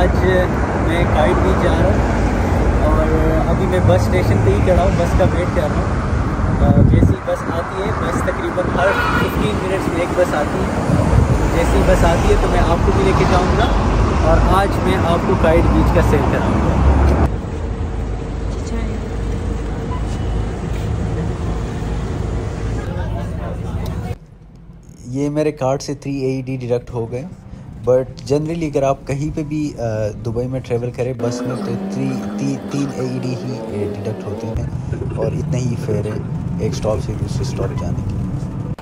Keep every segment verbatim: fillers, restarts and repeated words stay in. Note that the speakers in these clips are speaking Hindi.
आज मैं काइट बीच जा रहा हूँ और अभी मैं बस स्टेशन पे ही खड़ा हूँ, बस का वेट कर रहा हूँ। जैसी बस आती है, बस तकरीबन हर पंद्रह मिनट्स में एक बस आती है। जैसी बस आती है तो मैं आपको भी लेके जाऊँगा और आज मैं आपको काइट बीच का सैर कराऊँगा। ये मेरे कार्ड से three A E D deduct हो गए, बट जनरली अगर आप कहीं पे भी दुबई में ट्रैवल करें बस में तो थ्री ती, तीन ए ई डी ही डिडक्ट होते हैं और इतना ही फेयर है एक स्टॉप से दूसरे स्टॉप जाने के लिए।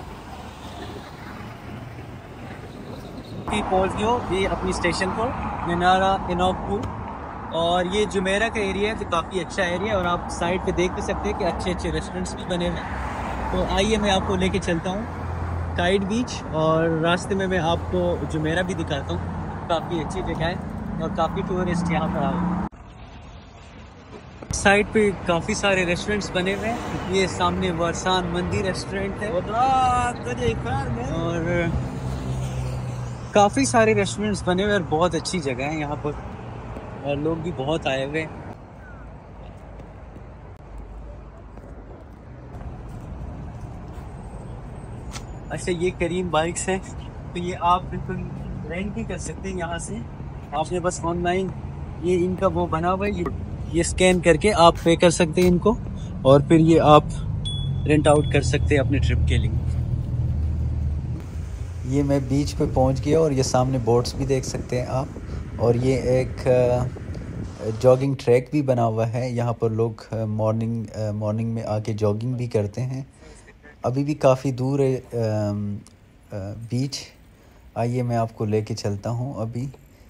पहुँच गए हो ये अपनी स्टेशन पर, मीनारा इनोकपुर, और ये जुमेरा का एरिया है तो काफ़ी अच्छा एरिया है और आप साइड पे देख भी सकते हैं कि अच्छे अच्छे रेस्टोरेंट्स भी बने हुए हैं। तो आइए मैं आपको लेके चलता हूँ काइट बीच और रास्ते में मैं आपको जुमेरा भी दिखाता हूँ। काफ़ी अच्छी जगह है और काफ़ी टूरिस्ट यहाँ पर आए। साइड पे काफ़ी सारे रेस्टोरेंट्स बने हुए हैं। ये सामने वरसान मंदी रेस्टोरेंट है और काफ़ी सारे रेस्टोरेंट्स बने हुए और बहुत अच्छी जगह है यहाँ पर और लोग भी बहुत आए हुए हैं। अच्छा, ये करीम बाइक्स है तो ये आप बिल्कुल रेंट भी कर सकते हैं यहाँ से। आपने बस ऑनलाइन ये इनका वो बना हुआ है, ये, ये स्कैन करके आप पे कर सकते हैं इनको और फिर ये आप रेंट आउट कर सकते हैं अपने ट्रिप के लिए। ये मैं बीच पे पहुँच गया और ये सामने बोट्स भी देख सकते हैं आप, और ये एक जॉगिंग ट्रैक भी बना हुआ है। यहाँ पर लोग मॉर्निंग मॉर्निंग में आके जॉगिंग भी करते हैं। अभी भी काफ़ी दूर है बीच, आइए मैं आपको लेके चलता हूँ। अभी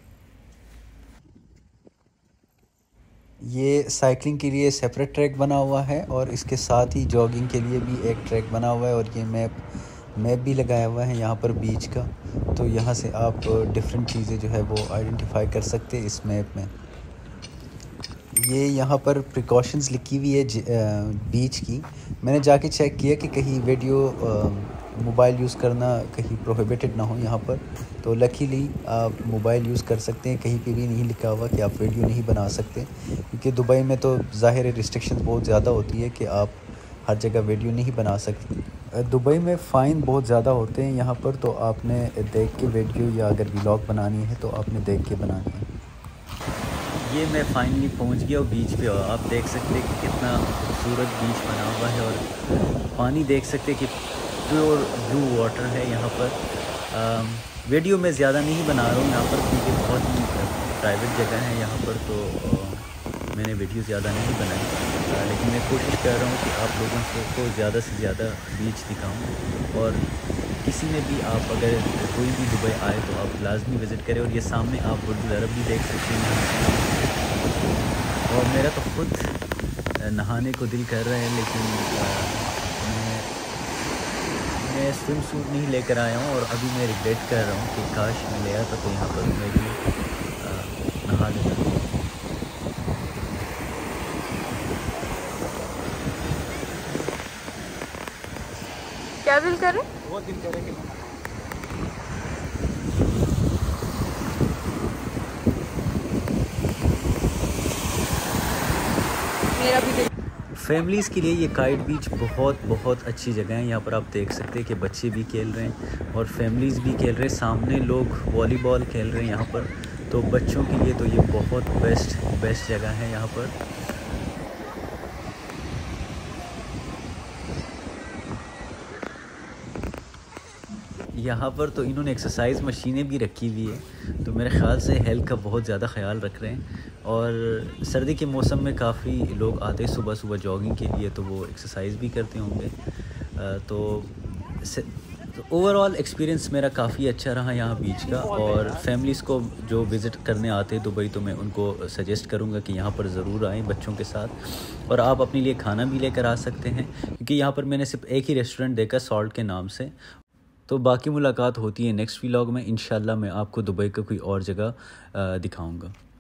ये साइकिलिंग के लिए सेपरेट ट्रैक बना हुआ है और इसके साथ ही जॉगिंग के लिए भी एक ट्रैक बना हुआ है और ये मैप मैप भी लगाया हुआ है यहाँ पर बीच का, तो यहाँ से आप डिफरेंट चीज़ें जो है वो आइडेंटिफाई कर सकते हैं इस मैप में। ये यहाँ पर प्रिकॉशंस लिखी हुई है बीच की। मैंने जाके चेक किया कि कहीं वीडियो मोबाइल यूज़ करना कहीं प्रोहिबिटेड ना हो यहाँ पर, तो लकीली आप मोबाइल यूज़ कर सकते हैं। कहीं पे भी नहीं लिखा हुआ कि आप वीडियो नहीं बना सकते, क्योंकि दुबई में तो ज़ाहिर है रिस्ट्रिक्शंस बहुत ज़्यादा होती है कि आप हर जगह वीडियो नहीं बना सकते। दुबई में फ़ाइन बहुत ज़्यादा होते हैं यहाँ पर, तो आपने देख के वीडियो या अगर व्लॉग बनानी है तो आपने देख के बनानी है। ये मैं फाइनली पहुंच गया और बीच पे, और आप देख सकते हैं कि कितना खूबसूरत बीच बना हुआ है और पानी देख सकते हैं कि प्योर ब्लू वाटर है यहाँ पर। आ, वीडियो में ज़्यादा नहीं बना रहा हूँ यहाँ पर क्योंकि बहुत ही प्राइवेट जगह है यहाँ पर, तो आ, मैंने वीडियो ज़्यादा नहीं बनाई, आ, लेकिन मैं कोशिश कर रहा हूँ कि आप लोगों को ज़्यादा से ज़्यादा बीच दिखाऊँ। और किसी में भी आप अगर कोई भी दुबई आए तो आप लाजमी विज़िट करें। और ये सामने आप बुर्ज अरब भी देख सकते हैं। और मेरा तो खुद नहाने को दिल कर रहा है, लेकिन मैं मैं स्विम सूट नहीं लेकर आया हूँ और अभी मैं रिग्रेट कर रहा हूँ कि काश मैं ले आता तो यहाँ पर मैं भी नहा लेता। क्या दिल करे? बहुत दिल करे कि मेरा भी दिल। फैमिलीज़ के लिए ये काइट बीच बहुत बहुत अच्छी जगह है। यहाँ पर आप देख सकते हैं कि बच्चे भी खेल रहे हैं और फैमिलीज़ भी खेल रहे हैं। सामने लोग वॉलीबॉल खेल रहे हैं यहाँ पर, तो बच्चों के लिए तो ये बहुत बेस्ट बेस्ट जगह है यहाँ पर। यहाँ पर तो इन्होंने एक्सरसाइज मशीनें भी रखी हुई है, तो मेरे ख़्याल से हेल्थ का बहुत ज़्यादा ख्याल रख रहे हैं। और सर्दी के मौसम में काफ़ी लोग आते हैं सुबह सुबह जॉगिंग के लिए, तो वो एक्सरसाइज भी करते होंगे। तो, तो ओवरऑल एक्सपीरियंस मेरा काफ़ी अच्छा रहा यहाँ बीच का। और फैमिलीज़ को जो विज़िट करने आते हैं दुबई, तो मैं उनको सजेस्ट करूँगा कि यहाँ पर ज़रूर आएँ बच्चों के साथ। और आप अपने लिए खाना भी लेकर आ सकते हैं, क्योंकि यहाँ पर मैंने सिर्फ एक ही रेस्टोरेंट देखा सॉल्ट के नाम से। तो बाकी मुलाकात होती है नेक्स्ट व्लॉग में। इंशाल्लाह मैं आपको दुबई का कोई और जगह दिखाऊंगा।